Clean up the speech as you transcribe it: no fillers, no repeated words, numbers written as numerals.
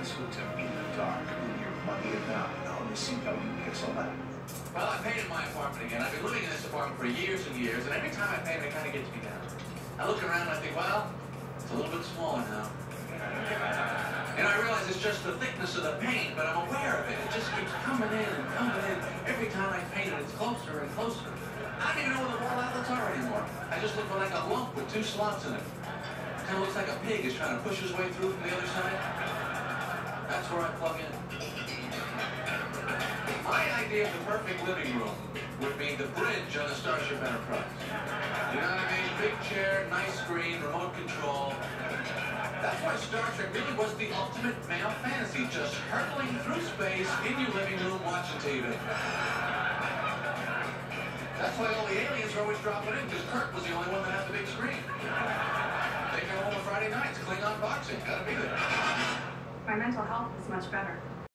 this with him in the dark when you're mugging about, to see how you pixel that? Well, I painted my apartment again. I've been living in this apartment for years and years, and every time I paint it kind of gets me down. I look around and I think, well, it's a little bit smaller now. And I realize it's just the thickness of the paint, but I'm aware of it. It just keeps coming in and coming in. Every time I paint it, it's closer and closer. I don't even know where the wall outlets are anymore. I just look like a lump with 2 slots in it. Kind of looks like a pig is trying to push his way through from the other side. That's where I plug in. My idea of the perfect living room would be the bridge on the Starship Enterprise. You know what I mean? Big chair, nice screen, remote control. That's why Star Trek really was the ultimate male fantasy, just hurtling through space in your living room watching TV. That's why all the aliens are always dropping in, because Kirk was the only one that had the big screen. They go home on Friday nights, Klingon boxing, gotta be there. My mental health is much better.